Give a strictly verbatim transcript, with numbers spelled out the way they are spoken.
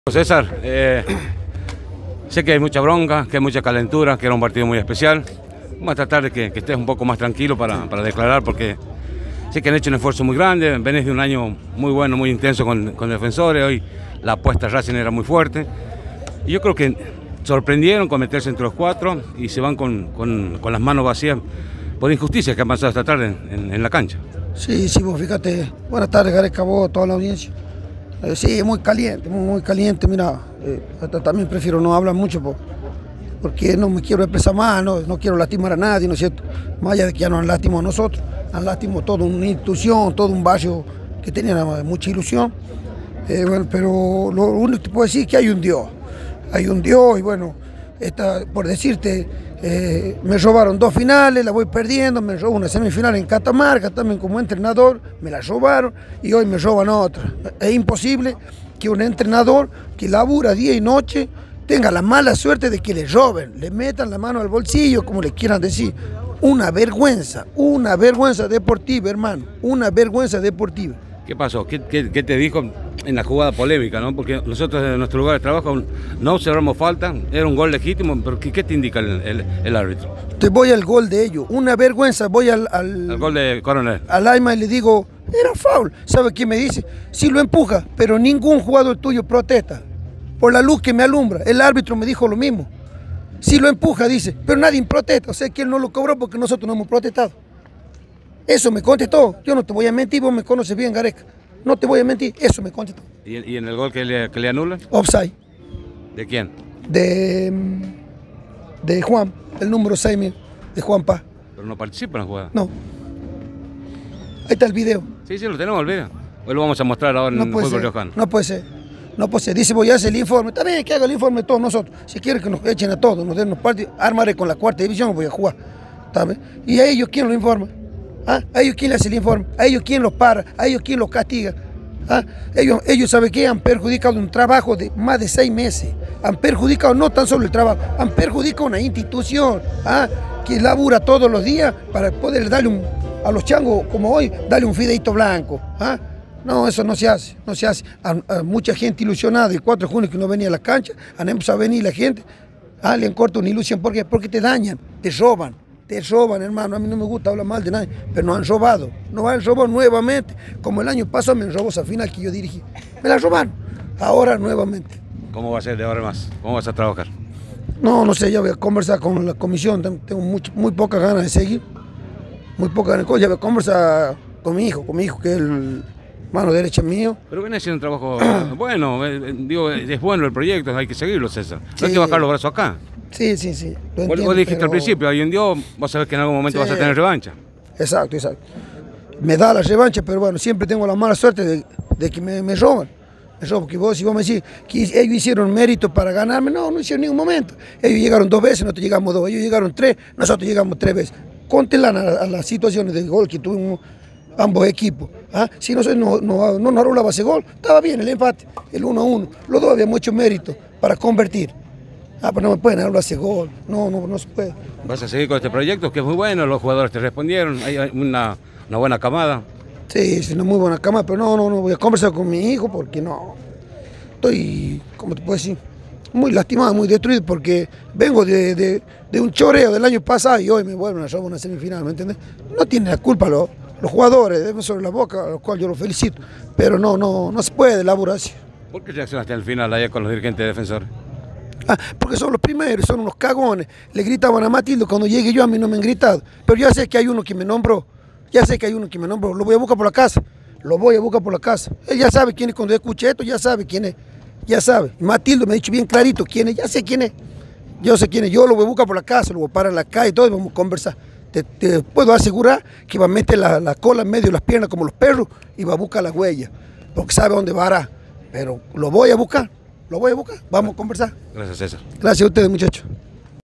César, eh, sé que hay mucha bronca, que hay mucha calentura, que era un partido muy especial. Vamos a tratar de que, que estés un poco más tranquilo para, para declarar, porque sé que han hecho un esfuerzo muy grande. Venís de un año muy bueno, muy intenso con, con Defensores. Hoy la apuesta Racing era muy fuerte. Y yo creo que sorprendieron con meterse entre los cuatro y se van con, con, con las manos vacías por injusticias que han pasado esta tarde en, en, en la cancha. Sí, sí, vos fíjate. Buenas tardes, Gareca, vos, toda la audiencia. Eh, sí, muy caliente, muy, muy caliente, mira, eh, también prefiero no hablar mucho por, porque no me quiero expresar más, no, no quiero lastimar a nadie, ¿no es cierto? Más allá de que ya nos han lastimado a nosotros, han lastimado toda una institución, todo un barrio que tenía mucha ilusión. Eh, bueno, pero lo único que te puedo decir es que hay un Dios, hay un Dios y bueno, esta, por decirte, eh, me robaron dos finales, la voy perdiendo, me robó una semifinal en Catamarca, también como entrenador, me la robaron y hoy me roban otra. Es imposible que un entrenador que labura día y noche tenga la mala suerte de que le roben, le metan la mano al bolsillo, como le quieran decir. Una vergüenza, una vergüenza deportiva, hermano, una vergüenza deportiva. ¿Qué pasó? ¿Qué, qué, qué te dijo en la jugada polémica, no? Porque nosotros en nuestro lugar de trabajo no observamos falta, era un gol legítimo, pero ¿qué, qué te indica el, el, el árbitro? Te voy al gol de ellos, una vergüenza, voy al... al el gol de Coronel. Al Aima y le digo, era foul. ¿Sabe qué me dice? Sí lo empuja, pero ningún jugador tuyo protesta. Por la luz que me alumbra, el árbitro me dijo lo mismo. Sí lo empuja, dice, pero nadie protesta, o sea que él no lo cobró porque nosotros no hemos protestado. Eso me contestó, yo no te voy a mentir, vos me conoces bien, Gareca. No te voy a mentir, eso me contestó. ¿Y, y en el gol que le, que le anulan? Offside. ¿De quién? De, de Juan, el número seis mío, de Juan Paz. ¿Pero no participa en la jugada? No. Ahí está el video. Sí, sí, lo tenemos el video. Hoy lo vamos a mostrar ahora no en el fútbol riojano. No puede ser. No puede ser. Dice, voy a hacer el informe. Está bien que haga el informe todos nosotros. Si quieren que nos echen a todos, nos den los partidos, armaré con la cuarta división, voy a jugar. ¿Está bien? ¿Y a ellos quién lo informa? ¿Ah? ¿A ellos quién le hace el informe? ¿A ellos quién los para? ¿A ellos quién los castiga? ¿Ah? Ellos, ellos ¿saben qué? Han perjudicado un trabajo de más de seis meses. Han perjudicado no tan solo el trabajo, han perjudicado una institución, ¿ah? Que labura todos los días para poder darle un, a los changos como hoy, darle un fideito blanco. ¿Ah? No, eso no se hace, no se hace. A, a mucha gente ilusionada, el cuatro de junio que no venía a la cancha, han empezado a venir la gente, ah, le han cortado una ilusión. ¿Por qué? Porque te dañan, te roban. Te roban, hermano, a mí no me gusta hablar mal de nadie, pero nos han robado, nos han robado nuevamente, como el año pasado me robó esa final que yo dirigí, me la robaron, ahora nuevamente. ¿Cómo va a ser de ahora en más? ¿Cómo vas a trabajar? No, no sé, ya voy a conversar con la comisión, tengo mucho, muy pocas ganas de seguir, muy pocas ganas, ya voy a conversar con mi hijo, con mi hijo que es el mano derecha mío. Pero viene haciendo un trabajo bueno, eh, digo, es bueno el proyecto, hay que seguirlo, César, no Sí. hay que bajar los brazos acá. Sí, sí, sí. Vos, entiendo, vos dijiste pero... al principio, hoy en Dios vos sabés que en algún momento sí. vas a tener revancha. Exacto, exacto. Me da la revancha, pero bueno, siempre tengo la mala suerte de, de que me, me roban. Me roban, porque vos, si vos me decís que ellos hicieron mérito para ganarme, no, no hicieron en ningún momento. Ellos llegaron dos veces, nosotros llegamos dos. Ellos llegaron tres, nosotros llegamos tres veces. Contenla a, a las situaciones de gol que tuvimos ambos equipos. ¿Ah? Si no, no, no, no nos rolaba ese gol, estaba bien el empate, el uno a uno. Los dos habíamos hecho mérito para convertir. Ah, pero no me pueden hablar ese gol, no, no, no se puede. ¿Vas a seguir con este proyecto que es muy bueno? Los jugadores te respondieron, hay una, una buena camada. Sí, es una muy buena camada, pero no, no, no, voy a conversar con mi hijo porque no, estoy, ¿cómo te puedo decir? Muy lastimado, muy destruido porque vengo de, de, de un choreo del año pasado y hoy me vuelven a robar una semifinal, ¿me entiendes? No tienen la culpa los, los jugadores, deben sobre la boca, a los cuales yo los felicito, pero no, no, no se puede laburar así. ¿Por qué reaccionaste al final allá con los dirigentes de Defensores? Ah, porque son los primeros, son unos cagones. Le gritaban a Matildo, cuando llegue yo a mí no me han gritado. Pero ya sé que hay uno que me nombró, ya sé que hay uno que me nombró, lo voy a buscar por la casa, lo voy a buscar por la casa. Él ya sabe quién es, cuando escuché esto, ya sabe quién es, ya sabe. Y Matildo me ha dicho bien clarito quién es, ya sé quién es. Yo sé quién es, yo lo voy a buscar por la casa, lo voy a parar en la calle y todo, y vamos a conversar. Te, te puedo asegurar que va a meter la, la cola en medio de las piernas como los perros y va a buscar la huella, porque sabe dónde va. Pero lo voy a buscar. Lo voy a buscar, vamos a conversar. Gracias, César. Gracias a ustedes, muchachos.